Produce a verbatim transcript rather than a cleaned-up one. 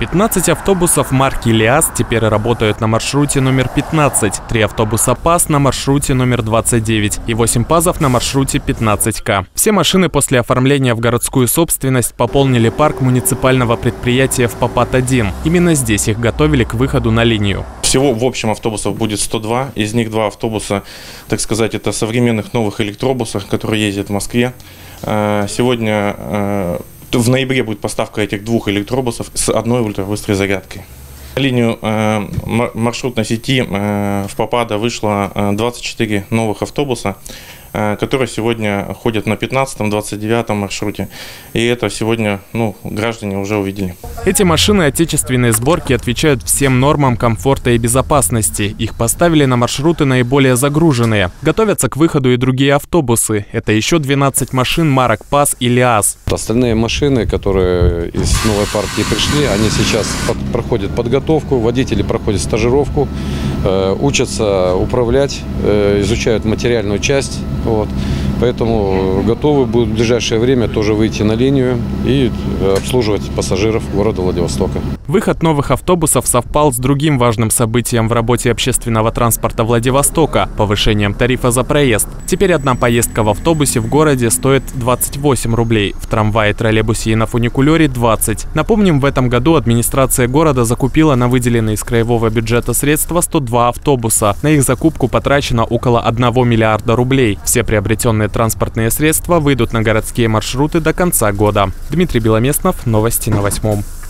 пятнадцать автобусов марки ЛиАЗ теперь работают на маршруте номер пятнадцать, три автобуса ПАЗ на маршруте номер двадцать девять и восемь ПАЗов на маршруте пятнадцать К. Все машины после оформления в городскую собственность пополнили парк муниципального предприятия в Попад один. Именно здесь их готовили к выходу на линию. Всего в общем автобусов будет сто два, из них два автобуса, так сказать, это современных новых электробусов, которые ездят в Москве. Сегодня в ноябре будет поставка этих двух электробусов с одной ультрабыстрой зарядкой. На линию маршрутной сети в Попада вышло двадцать четыре новых автобуса, которые сегодня ходят на пятнадцатом, двадцать девятом маршруте. И это сегодня, ну, граждане уже увидели. Эти машины отечественной сборки отвечают всем нормам комфорта и безопасности. Их поставили на маршруты наиболее загруженные. Готовятся к выходу и другие автобусы. Это еще двенадцать машин марок ПАЗ и ЛиАЗ. Остальные машины, которые из новой партии пришли, они сейчас под, проходят подготовку, водители проходят стажировку, э, учатся управлять, э, изучают материальную часть. Вот. Поэтому готовы будут в ближайшее время тоже выйти на линию и обслуживать пассажиров города Владивостока. Выход новых автобусов совпал с другим важным событием в работе общественного транспорта Владивостока – повышением тарифа за проезд. Теперь одна поездка в автобусе в городе стоит двадцать восемь рублей, в трамвае, троллейбусе и на фуникулере – двадцать. Напомним, в этом году администрация города закупила на выделенные из краевого бюджета средства сто два автобуса. На их закупку потрачено около одного миллиарда рублей. Все приобретенные транспортные средства выйдут на городские маршруты до конца года. Дмитрий Беломестнов, новости на восьмом.